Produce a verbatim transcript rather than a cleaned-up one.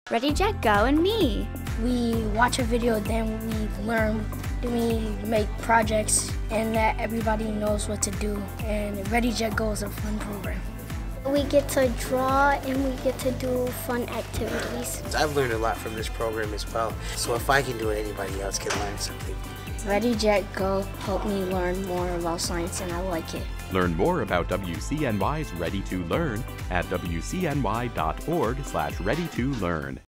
Ready, Jet, Go, and me. We watch a video, then we learn, then we make projects, and that everybody knows what to do. And Ready, Jet, Go is a fun program. We get to draw and we get to do fun activities. I've learned a lot from this program as well, so if I can do it, anybody else can learn something. Ready, Jet, Go helped me learn more about science, and I like it. Learn more about W C N Y's Ready to Learn at W C N Y dot org slash ready to learn.